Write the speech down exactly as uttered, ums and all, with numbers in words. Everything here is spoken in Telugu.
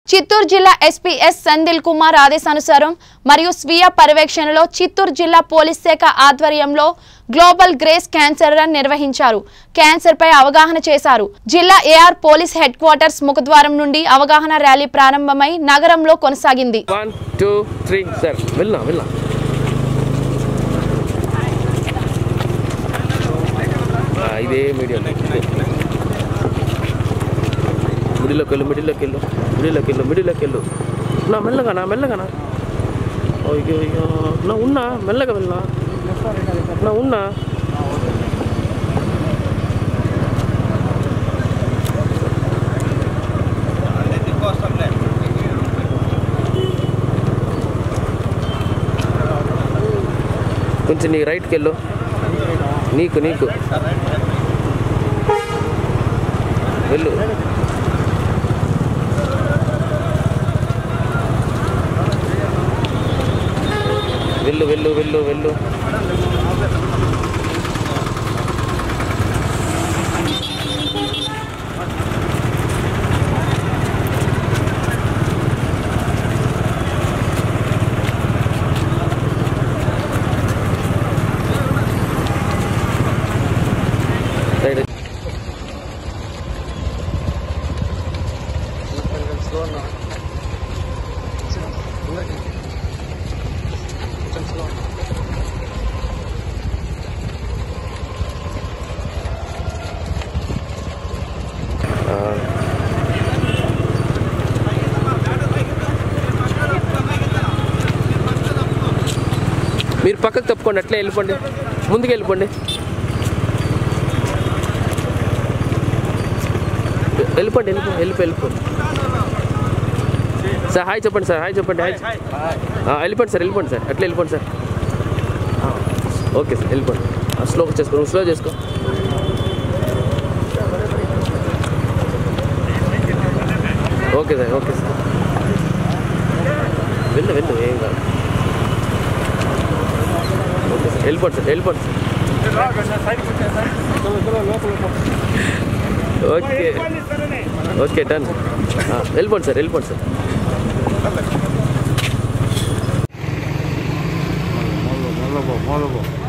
చిత్తూరు జిల్లా ఎస్పీ ఎస్ సందిల్ కుమార్ ఆదేశానుసారం మరియు స్వీయ పర్యవేక్షణలో చిత్తూరు జిల్లా పోలీస్ శాఖ ఆధ్వర్యంలో గ్లోబల్ గ్రేస్ క్యాన్సర్ రన్ నిర్వహించారు. క్యాన్సర్ పై అవగాహన చేశారు. జిల్లా ఏఆర్ పోలీస్ హెడ్ క్వార్టర్స్ ముఖద్వారం నుండి అవగాహన ర్యాలీ ప్రారంభమై నగరంలో కొనసాగింది. one two three సర్ వెళ్ళనా వెళ్ళనా ఇదే మీడియం మిడిల్లోకి వెళ్ళు మిడిల్లోకి వెళ్ళు మిడిల్లోకి వెళ్ళు మిడిల్లోకి వెళ్ళు నా మెల్లగానా మెల్లగానా అయ్యో అయ్యో నా ఉన్నా మెల్లగా వెళ్ళనా నా ఉన్నా కొంచెం నీ రైట్కి వెళ్ళు నీకు నీకు వెళ్ళు వెళ్ళు వెళ్ళు వెళ్ళు వెళ్ళు మీరు పక్కకు తప్పుకోండి అట్లే వెళ్ళిపోండి ముందుకు వెళ్ళిపోండి వెళ్ళిపోండి వెళ్ళిపో వెళ్ళిపో వెళ్ళిపోండి సార్ హాయ్ చెప్పండి సార్ హాయ్ చెప్పండి హాయ్ వెళ్ళిపోండి సార్ వెళ్ళిపోండి సార్ అట్లా వెళ్ళిపోండి సార్ ఓకే సార్ వెళ్ళిపోండి స్లో చేసుకో స్లో చేసుకో ఓకే సార్ ఓకే సార్ వెళ్ళు వెళ్ళు ఏం కాదు ఓకే సార్ వెళ్ళిపోండి సార్ వెళ్ళిపోండి సార్ ఓకే ఓకే డన్ వెళ్ళిపోండి సార్ వెళ్ళిపోండి సార్ Mollo, mollo, mollo.